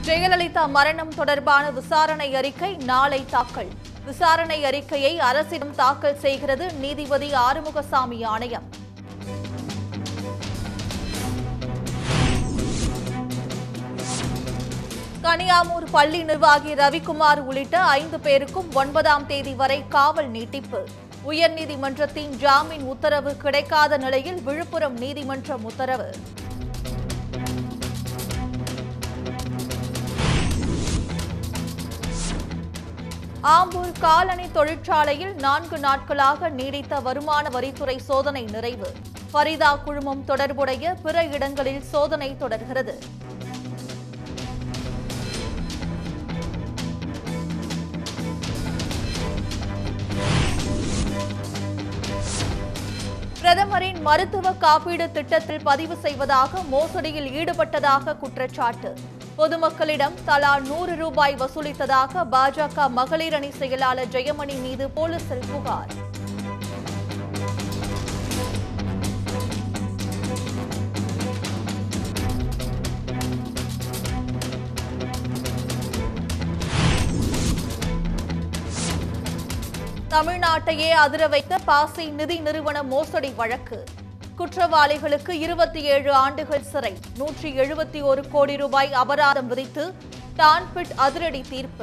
ஜெயலலிதா மரணம் தொடர்பான விசாரணை அறிக்கை நாளை தாக்கல். விசாரணை அறிக்கையை அரசிடம் தாக்கல் செய்கிறது நீதிபதி ஆறுமுகசாமி ஆணையம். கனியாமூர் பள்ளி நிர்வாகி ரவிக்குமார் உள்ளிட்ட 5 பேருக்கும் 9ஆம் தேதி வரை காவல் நீட்டிப்பு. உயர்நீதிமன்றத்தின் ஜாமீன் உத்தரவு கிடைக்காத நிலையில் விழுப்புரம் நீதிமன்றம் உத்தரவு. ஆம்பூர் காலணி தொழிற்சாலையில் 4 நாட்களாக நீடித்த வருமான வரித்துறை சோதனை நிறைவு. ஃபரிதா குழுமம் தொடர்புடைய பிற இடங்களில் சோதனை தொடர்கிறது. பிரதமரின் மருத்துவ காப்பீடு திட்டத்தில் பதிவு செய்வதாக மோசடியில் ஈடுபட்டதாக குற்றச்சாட்டு. பொதுமக்களிடம் தலா 100 ரூபாய் வசூலித்ததாக பாஜக மகளிர் அணி செயலாளர் ஜெயமணி மீது போலீசில் புகார். தமிழ்நாட்டையே அதிர வைத்த பாசி நிதி நிறுவன மோசடி வழக்கு. குற்றவாளிகளுக்கு 27 ஆண்டுகள் சிறை, 171 கோடி ரூபாய் அபராதம் விதித்து டான்பிட் அதிரடி தீர்ப்பு.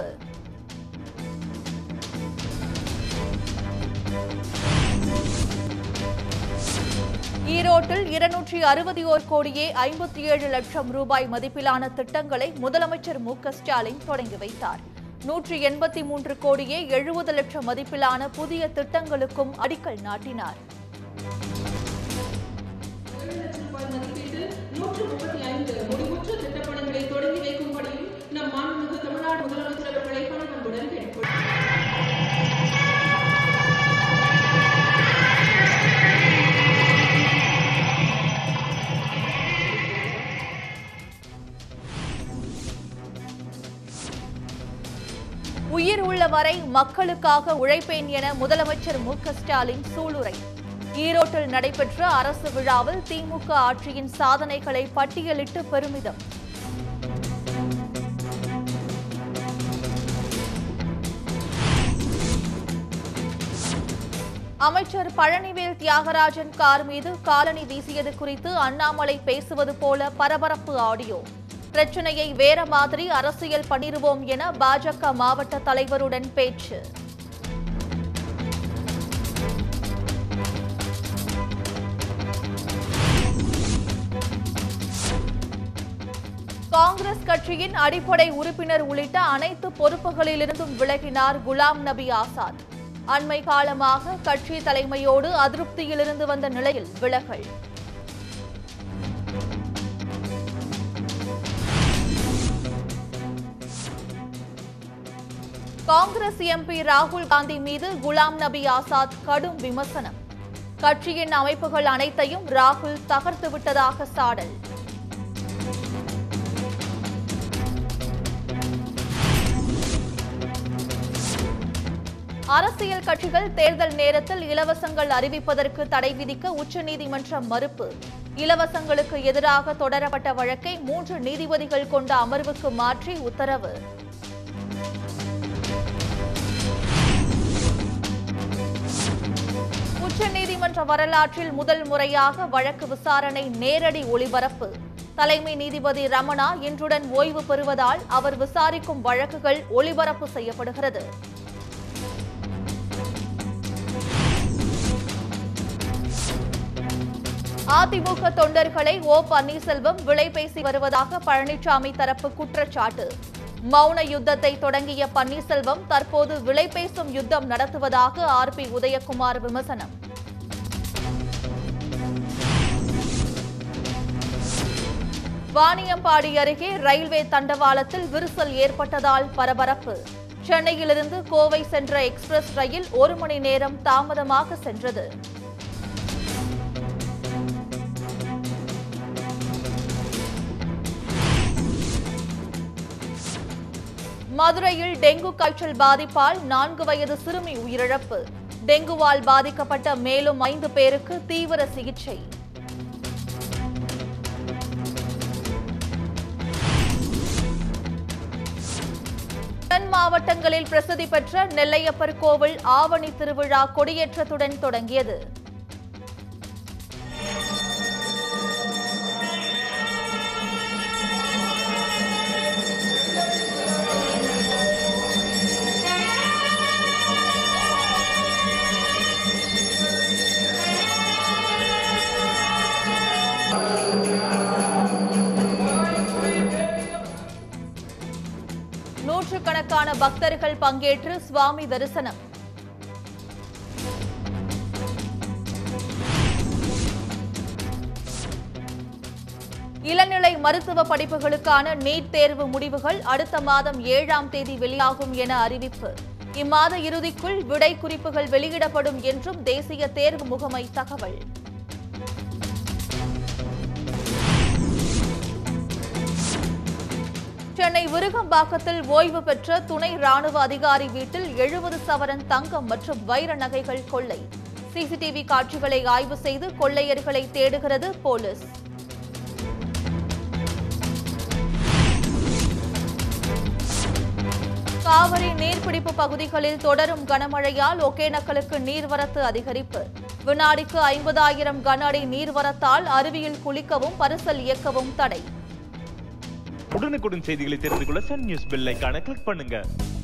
ஈரோட்டில் 261 கோடியே 57 லட்சம் ரூபாய் மதிப்பிலான திட்டங்களை முதலமைச்சர் மு.க.ஸ்டாலின் தொடங்கி வைத்தார். 183 கோடியே 70 லட்சம் மதிப்பிலான புதிய திட்டங்களுக்கும் அடிக்கல் நாட்டினார். 135 முடிவுற்ற திட்டப்பணிகளை தொடங்கி வைக்கும்படியும் நம் மாண்புமிகு தமிழ்நாடு முதலமைச்சர் அவர்களை பணிவன்புடன் கேட்டுக்கொள்கிறேன். உயிர் உள்ளவரை மக்களுக்காக உழைப்பேன் என முதலமைச்சர் மு.க.ஸ்டாலின் சூளுரை. ஈரோட்டில் நடைபெற்ற அரசு விழாவில் திமுக ஆட்சியின் சாதனைகளை பட்டியலிட்டு பெருமிதம். அமைச்சர் பழனிவேல் தியாகராஜன் கார் மீது காலணி வீசியது குறித்து அண்ணாமலை பேசுவது போல பரபரப்பு ஆடியோ. பிரச்சனையை வேற மாதிரி அரசியல் பண்ணிடுவோம் என பாஜக மாவட்ட தலைவருடன் பேச்சு. காங்கிரஸ் கட்சியின் அடிப்படை உறுப்பினர் உள்ளிட்ட அனைத்து பொறுப்புகளிலிருந்தும் விலகினார் குலாம் நபி ஆசாத். அண்மை காலமாக கட்சி தலைமையோடு அதிருப்தியிலிருந்து வந்த நிலையில் விலகல். காங்கிரஸ் எம்பி ராகுல் காந்தி மீது குலாம் நபி ஆசாத் கடும் விமர்சனம். கட்சியின் அமைப்புகள் அனைத்தையும் ராகுல் தகர்த்துவிட்டதாக சாடல். அரசியல் கட்சிகள் தேர்தல் நேரத்தில் இலவசங்கள் அறிவிப்பதற்கு தடை விதிக்க உச்சநீதிமன்றம் மறுப்பு. இலவசங்களுக்கு எதிராக தொடரப்பட்ட வழக்கை 3 நீதிபதிகள் கொண்ட அமர்வுக்கு மாற்றி உத்தரவு. உச்சநீதிமன்ற வரலாற்றில் முதல் முறையாக வழக்கு விசாரணை நேரடி ஒளிபரப்பு. தலைமை நீதிபதி ரமணா இன்றுடன் ஓய்வு பெறுவதால் அவர் விசாரிக்கும் வழக்குகள் ஒளிபரப்பு செய்யப்படுகிறது. அதிமுக தொண்டர்களை ஓ. பன்னீர்செல்வம் விலை பேசி வருவதாக பழனிசாமி தரப்பு குற்றச்சாட்டு. மௌன யுத்தத்தை தொடங்கிய பன்னீர்செல்வம் தற்போது விலை பேசும் யுத்தம் நடத்துவதாக ஆர்.பி. உதயகுமார் விமர்சனம். வாணியம்பாடி அருகே ரயில்வே தண்டவாளத்தில் விரிசல் ஏற்பட்டதால் பரபரப்பு. சென்னையிலிருந்து கோவை சென்ற எக்ஸ்பிரஸ் ரயில் 1 மணி நேரம் தாமதமாக சென்றது. மதுரையில் டெங்கு காய்ச்சல் பாதிப்பால் 4 வயது சிறுமி உயிரிழப்பு. டெங்குவால் பாதிக்கப்பட்ட மேலும் 5 பேருக்கு தீவிர சிகிச்சை. தென் மாவட்டங்களில் பிரசித்தி பெற்ற நெல்லையப்பர் கோவில் ஆவணி திருவிழா கொடியேற்றத்துடன் தொடங்கியது. நூற்றுக்கணக்கான பக்தர்கள் பங்கேற்று சுவாமி தரிசனம். இளநிலை மருத்துவ படிப்புகளுக்கான நீட் தேர்வு முடிவுகள் அடுத்த மாதம் 7ஆம் தேதி வெளியாகும் என அறிவிப்பு. இம்மாத இறுதிக்குள் விடை குறிப்புகள் வெளியிடப்படும் என்றும் தேசிய தேர்வு முகமை தகவல். சென்னை விருகம்பாக்கத்தில் ஓய்வு பெற்ற துணை ராணுவ அதிகாரி வீட்டில் 70 சவரன் தங்கம் மற்றும் வைர நகைகள் கொள்ளை. சிசிடிவி காட்சிகளை ஆய்வு செய்து கொள்ளையர்களை தேடுகிறது போலீஸ். காவிரி நீர்பிடிப்பு பகுதிகளில் தொடரும் கனமழையால் ஒகேனக்கலுக்கு நீர்வரத்து அதிகரிப்பு. வினாடிக்கு 50,000 கன அடி நீர்வரத்தால் அருவியில் குளிக்கவும் பரிசல் இயக்கவும் தடை. உடனுக்குடன் செய்திகளை தெரிந்து கொள்ள சன் நியூஸ் பெல் ஐகானை கிளிக் பண்ணுங்க.